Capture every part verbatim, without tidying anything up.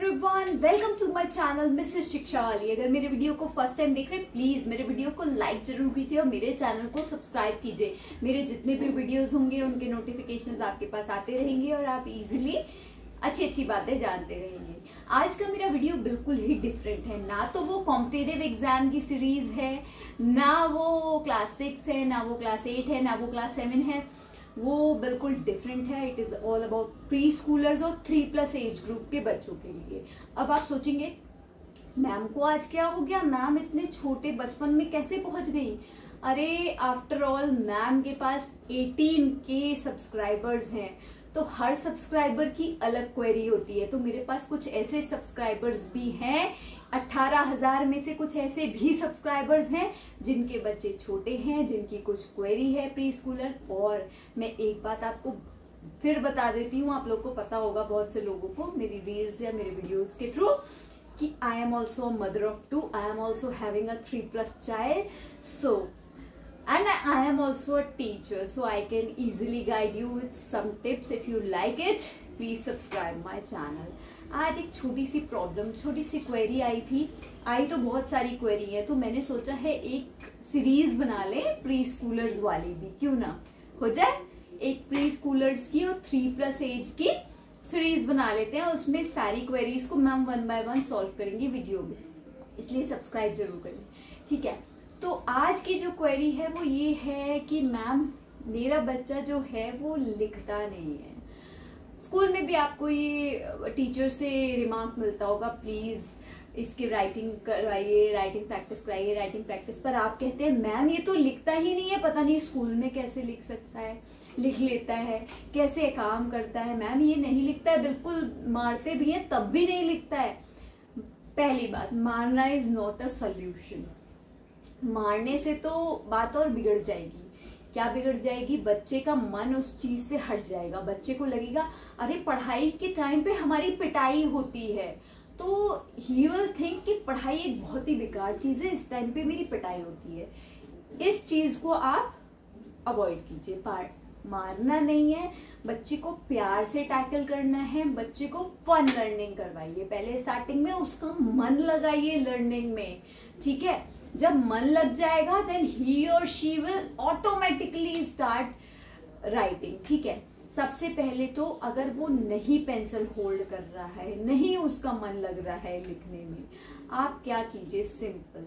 Everyone, welcome to my channel Mrs Shiksha वाली। अगर मेरे वीडियो को फर्स्ट टाइम देख रहे हैं, प्लीज मेरे वीडियो को लाइक जरूर कीजिए और मेरे चैनल को सब्सक्राइब कीजिए। मेरे जितने भी वीडियोस होंगे उनके नोटिफिकेशंस आपके पास आते रहेंगे और आप इजीली अच्छी अच्छी बातें जानते रहेंगे। आज का मेरा वीडियो बिल्कुल ही डिफरेंट है। ना तो वो कॉम्पिटिटिव एग्जाम की सीरीज है, ना वो क्लास सिक्स है, ना वो क्लास एट है, ना वो क्लास सेवन है। वो बिल्कुल डिफरेंट है। It is all about preschoolers और थ्री प्लस एज ग्रुप के बच्चों के लिए। अब आप सोचेंगे मैम को आज क्या हो गया, मैम इतने छोटे बचपन में कैसे पहुंच गई। अरे आफ्टर ऑल मैम के पास अठारह के सब्सक्राइबर्स हैं, तो हर सब्सक्राइबर की अलग क्वेरी होती है। तो मेरे पास कुछ ऐसे सब्सक्राइबर्स भी हैं, अठारह हजार में से कुछ ऐसे भी सब्सक्राइबर्स हैं जिनके बच्चे छोटे हैं, जिनकी कुछ क्वेरी है प्री स्कूलर्स। और मैं एक बात आपको फिर बता देती हूँ, आप लोग को पता होगा बहुत से लोगों को मेरी रील्स या मेरे वीडियोस के थ्रू, कि I am also mother of two, I am also having a three plus child, so and I am also a teacher, so I can easily guide you with some tips. If you like it, please subscribe my channel. आज एक छोटी सी problem, छोटी सी query आई थी। आई तो बहुत सारी query है, तो मैंने सोचा है एक सीरीज बना ले प्री स्कूलर्स वाली भी, क्यों ना हो जाए। एक प्री स्कूलर्स की और थ्री प्लस एज की सीरीज बना लेते हैं। उसमें सारी क्वेरीज को ma'am one by one solve करेंगे वीडियो में, इसलिए सब्सक्राइब जरूर करें, ठीक है। तो आज की जो क्वेरी है वो ये है कि मैम मेरा बच्चा जो है वो लिखता नहीं है। स्कूल में भी आपको ये टीचर से रिमार्क मिलता होगा, प्लीज इसकी राइटिंग करवाइए, राइटिंग प्रैक्टिस कराइए, राइटिंग प्रैक्टिस। पर आप कहते हैं मैम ये तो लिखता ही नहीं है, पता नहीं स्कूल में कैसे लिख सकता है, लिख लेता है, कैसे काम करता है। मैम ये नहीं लिखता है, बिल्कुल मारते भी हैं तब भी नहीं लिखता है। पहली बात, मारना इज नॉट अ सोल्यूशन। मारने से तो बात और बिगड़ जाएगी। क्या बिगड़ जाएगी? बच्चे का मन उस चीज से हट जाएगा। बच्चे को लगेगा अरे पढ़ाई के टाइम पे हमारी पिटाई होती है, तो ही विल थिंक कि पढ़ाई एक बहुत ही बेकार चीज है, इस टाइम पे मेरी पिटाई होती है। इस चीज को आप अवॉइड कीजिए। मारना नहीं है, बच्चे को प्यार से टैकल करना है, बच्चे को फन लर्निंग करवाइए। पहले स्टार्टिंग में उसका मन लगाइए लर्निंग में, ठीक है। जब मन लग जाएगा देन ही और she will automatically start writing, ठीक है। सबसे पहले तो अगर वो नहीं पेंसिल होल्ड कर रहा है, नहीं उसका मन लग रहा है लिखने में, आप क्या कीजिए, सिंपल,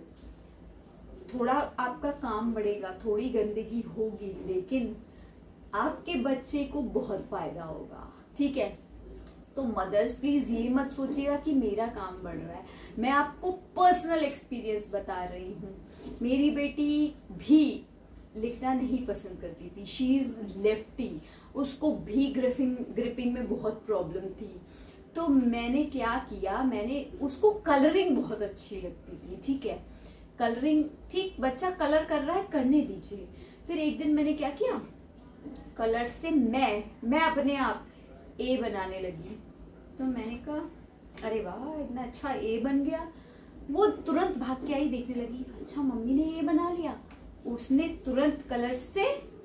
थोड़ा आपका काम बढ़ेगा, थोड़ी गंदगी होगी, लेकिन आपके बच्चे को बहुत फायदा होगा, ठीक है। तो मदर्स प्लीज ये मत सोचिएगा कि मेरा काम बढ़ रहा है। मैं आपको पर्सनल एक्सपीरियंस बता रही हूँ। मेरी बेटी भी लिखना नहीं पसंद करती थी, शी इज लेफ्टी, उसको भी ग्रिपिंग ग्रिपिंग में बहुत प्रॉब्लम थी। तो मैंने क्या किया, मैंने उसको कलरिंग बहुत अच्छी लगती थी, ठीक है। कलरिंग, ठीक, बच्चा कलर कर रहा है, करने दीजिए। फिर एक दिन मैंने क्या किया, कलर से मैं मैं अपने आप ए बनाने लगी। तो मैंने कहा अरे वाह इतना अच्छा ए बन गया। वो तुरंत भाग के आई, देखने लगी, अच्छा मम्मी ने ए बना लिया। उसने तुरंत कलर से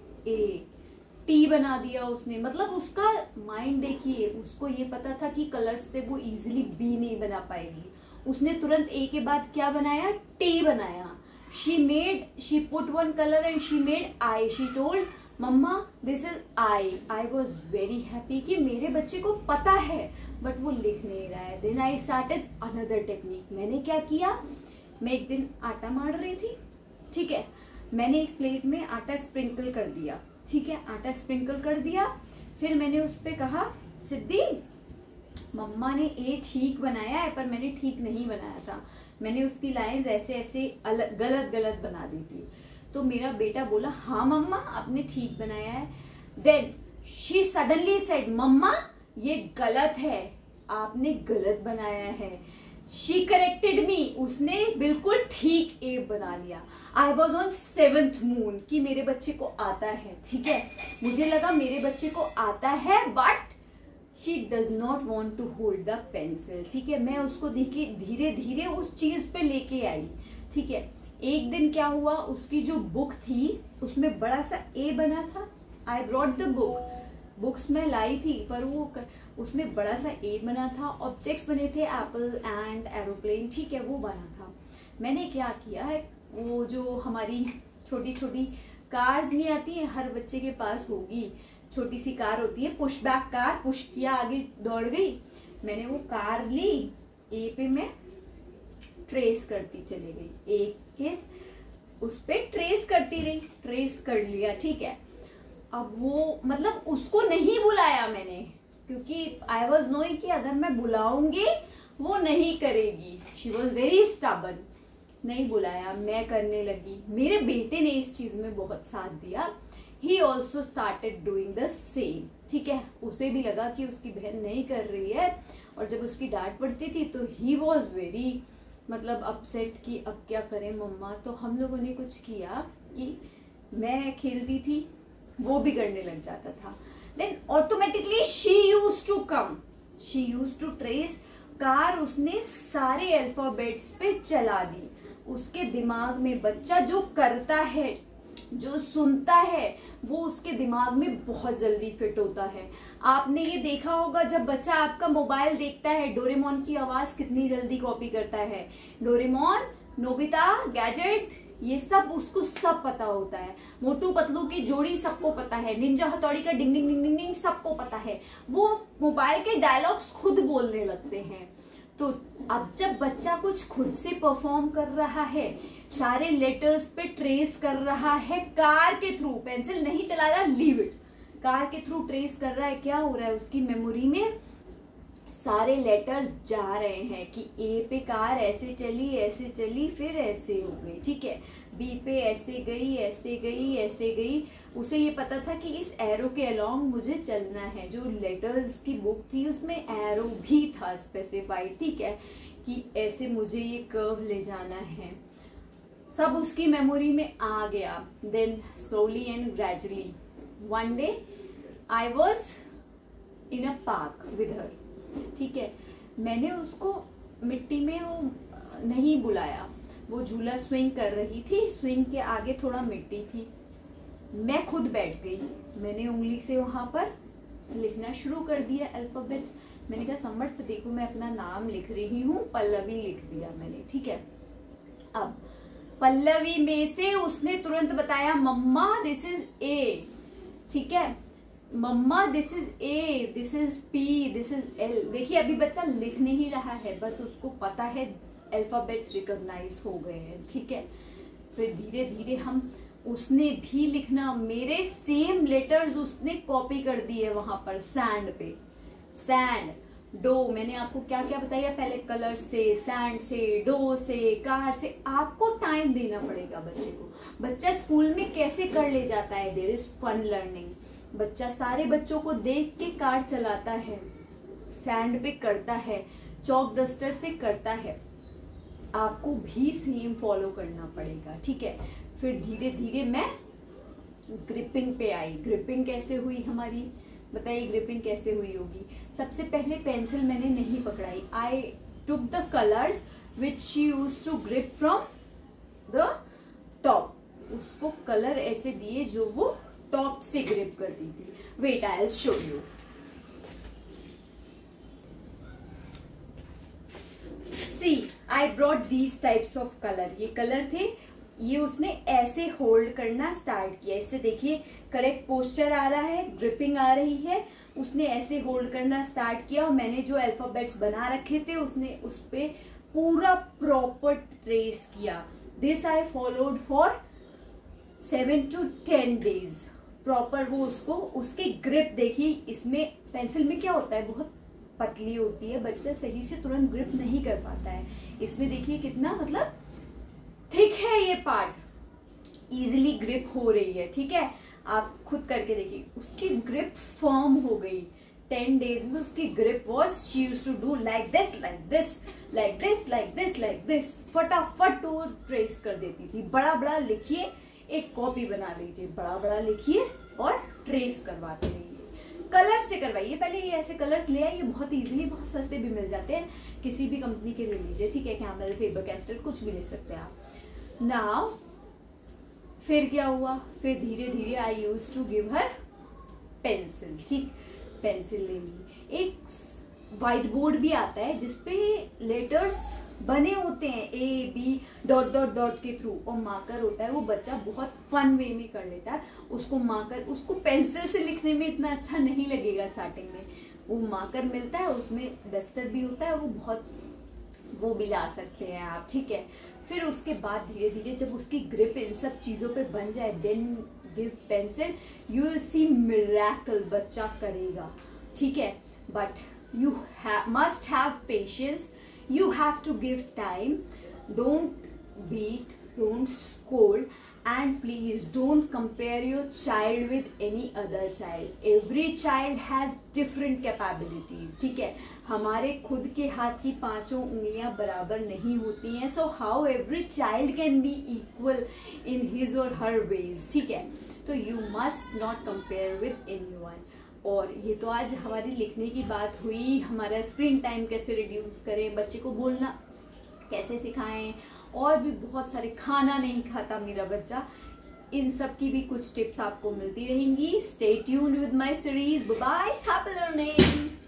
ए टी बना दिया उसने। मतलब उसका माइंड देखिए, उसको ये पता था कि कलर से वो इजीली बी नहीं बना पाएगी। उसने तुरंत ए के बाद क्या बनाया, टी बनाया। She made she put one colour and she made I. She told मम्मा this is I. I was very happy कि मेरे बच्चे को पता है बट वो लिख नहीं रहा है। Then I started another technique. मैंने क्या किया, मैं एक दिन आटा मार रही थी, ठीक है। मैंने एक प्लेट में आटा स्प्रिंकल कर दिया, ठीक है, आटा स्प्रिंकल कर दिया। फिर मैंने उस पर कहा सिद्धि मम्मा ने ए ठीक बनाया है पर मैंने ठीक नहीं बनाया था, मैंने उसकी लाइंस ऐसे ऐसे अलग गलत गलत बना दी थी। तो मेरा बेटा बोला हाँ मम्मा आपने ठीक बनाया है। देन शी सडनली सेड मम्मा ये गलत है, आपने गलत बनाया है। शी करेक्टेड मी, उसने बिल्कुल ठीक ए बना लिया। I was on seventh moon कि मेरे बच्चे को आता है, ठीक है। मुझे लगा मेरे बच्चे को आता है but she does not want to hold the pencil, ठीक है। मैं उसको देखिए धीरे धीरे उस चीज पे लेके आई, ठीक है। एक दिन क्या हुआ, उसकी जो बुक थी उसमें बड़ा सा ए बना था। I brought the book, books में लाई थी, पर वो कर, उसमें बड़ा सा ए बना था, ऑब्जेक्ट्स बने थे एप्पल एंड एरोप्लेन, ठीक है वो बना था। मैंने क्या किया है, वो जो हमारी छोटी छोटी कार्स नहीं आती है, हर बच्चे के पास होगी, छोटी सी कार होती है, पुश बैक कार, पुश किया आगे दौड़ गई। मैंने वो कार ली, ए पे मैं ट्रेस करती चली गई, एक किस उस पे ट्रेस करती रही, ट्रेस कर लिया, ठीक है। अब वो मतलब उसको नहीं बुलाया मैंने, क्योंकि आई वॉज नोइंग कि अगर मैं बुलाऊंगी वो नहीं करेगी, शी वॉज वेरी स्टबर्न। नहीं बुलाया, मैं करने लगी। मेरे बेटे ने इस चीज में बहुत साथ दिया, he also started doing the same, ठीक है। उसे भी लगा कि उसकी बहन नहीं कर रही है, और जब उसकी डांट पड़ती थी तो ही वॉज वेरी मतलब अपसेट कि अब क्या करें मम्मा। तो हम लोगों ने कुछ किया कि मैं खेलती थी, वो भी करने लग जाता था, then automatically she use to come, she use to trace car, उसने सारे अल्फाबेट्स पे चला दी। उसके दिमाग में बच्चा जो करता है, जो सुनता है, वो उसके दिमाग में बहुत जल्दी फिट होता है। आपने ये देखा होगा जब बच्चा आपका मोबाइल देखता है, डोरेमोन की आवाज कितनी जल्दी कॉपी करता है। डोरेमोन, नोबिता, गैजेट, ये सब उसको सब पता होता है। मोटू पतलू की जोड़ी सबको पता है, निंजा हथौड़ी का डिंग डिंग डिंग डिंग डिंग सबको पता है। वो मोबाइल के डायलॉग्स खुद बोलने लगते हैं। तो अब जब बच्चा कुछ खुद से परफॉर्म कर रहा है, सारे लेटर्स पे ट्रेस कर रहा है कार के थ्रू, पेंसिल नहीं चला रहा, लीव इट, कार के थ्रू ट्रेस कर रहा है, क्या हो रहा है उसकी मेमोरी में सारे लेटर्स जा रहे हैं कि ए पे कार ऐसे चली, ऐसे चली, फिर ऐसे हो गई, ठीक है। बी पे ऐसे गई, ऐसे गई, ऐसे गई। उसे ये पता था कि इस एरो के अलोंग मुझे चलना है। जो लेटर्स की बुक थी उसमें एरो भी था स्पेसिफाइड, ठीक है, कि ऐसे मुझे ये कर्व ले जाना है। सब उसकी मेमोरी में आ गया। Then slowly and gradually one day I was in a park with her, ठीक है। मैंने उसको मिट्टी में वो नहीं बुलाया, वो झूला स्विंग कर रही थी, स्विंग के आगे थोड़ा मिट्टी थी। मैं खुद बैठ गई, मैंने उंगली से वहां पर लिखना शुरू कर दिया अल्फाबेट्स। मैंने कहा समर्थ देखो मैं अपना नाम लिख रही हूँ, पल्लवी लिख दिया मैंने, ठीक है। अब पल्लवी में से उसने तुरंत बताया मम्मा दिस इज ए, ठीक है, मम्मा this is A, this is P, this is L. देखिए अभी बच्चा लिख नहीं रहा है, बस उसको पता है अल्फाबेट्स रिकॉग्नाइज हो गए हैं, ठीक है। फिर धीरे धीरे हम उसने भी लिखना, मेरे सेम लेटर्स उसने कॉपी कर दिए वहां पर सैंड पे, सैंड, डो। मैंने आपको क्या क्या बताया पहले, कलर से, सैंड से, डो से, कार से। आपको टाइम देना पड़ेगा बच्चे को। बच्चा स्कूल में कैसे कर ले जाता है, देयर इज फन लर्निंग। बच्चा सारे बच्चों को देख के कार चलाता है, सैंड पे करता है, चौक डस्टर से करता है। आपको भी सेम फॉलो करना पड़ेगा, ठीक है। फिर धीरे धीरे मैं ग्रिपिंग पे आई। ग्रिपिंग कैसे हुई हमारी, बताइए ग्रिपिंग कैसे हुई होगी। सबसे पहले पेंसिल मैंने नहीं पकड़ाई, I took the colours which she use to grip from the top. उसको कलर ऐसे दिए जो वो टॉप से ग्रिप करती थी। Wait I will show you. See I brought these types of colour, ये कलर थे, ये उसने ऐसे होल्ड करना स्टार्ट किया। इससे देखिए करेक्ट पोस्चर आ रहा है, ग्रिपिंग आ रही है। उसने ऐसे होल्ड करना स्टार्ट किया और मैंने जो अल्फाबेट्स बना रखे थे उसने उस पे पूरा प्रॉपर ट्रेस किया। This I followed for seven to ten days proper. वो उसको उसकी ग्रिप देखिए, इसमें पेंसिल में क्या होता है बहुत पतली होती है, बच्चा सही से तुरंत ग्रिप नहीं कर पाता है। इसमें देखिए कितना मतलब थिक है ये पार्ट, इजीली ग्रिप हो रही है, ठीक है। आप खुद करके देखिए, उसकी ग्रिप फर्म हो गई। टेन डेज में उसकी grip was, she used to do like this, like this, like this, like this, like this. फटाफट वो ट्रेस कर देती थी। बड़ा बड़ा लिखिए, एक कॉपी बना लीजिए, बड़ा बड़ा लिखिए और ट्रेस करवाते रहिए। कलर्स से करवाइए, पहले ये ऐसे कलर्स ले आइए, बहुत इजीली, बहुत सस्ते भी मिल जाते हैं, किसी भी कंपनी के ले लीजिए, ठीक है। कैमल, फेबर कैस्टल, कुछ भी ले सकते हैं आप। नाउ फिर क्या हुआ, फिर धीरे धीरे I use to give her pencil, ठीक, पेंसिल लेनी। एक व्हाइट बोर्ड भी आता है जिसपे लेटर्स बने होते हैं A B dot dot dot के थ्रू, और मार्कर होता है, वो बच्चा बहुत फन वे में कर लेता है उसको। मार्कर उसको पेंसिल से लिखने में इतना अच्छा नहीं लगेगा स्टार्टिंग में, वो मार्कर मिलता है, उसमें डस्टर भी होता है, वो बहुत वो भी ला सकते हैं आप, ठीक है। फिर उसके बाद धीरे धीरे जब उसकी ग्रिप इन सब चीजों पे बन जाए, then give pencil, you will see miracle, बच्चा करेगा, ठीक है। But you must have patience, you have to give time, don't beat, don't scold, and please don't compare your child with any other child. Every child has different capabilities, ठीक है। हमारे खुद के हाथ की पांचों उंगलियां बराबर नहीं होती हैं, so how every child can be equal in his or her ways, ठीक है। तो you must not compare with anyone. और ये तो आज हमारी लिखने की बात हुई, हमारा स्क्रीन टाइम कैसे रिड्यूस करें, बच्चे को बोलना कैसे सिखाएं, और भी बहुत सारे, खाना नहीं खाता मेरा बच्चा, इन सब की भी कुछ टिप्स आपको मिलती रहेंगी। Stay tuned with my series, bye bye, happy learning.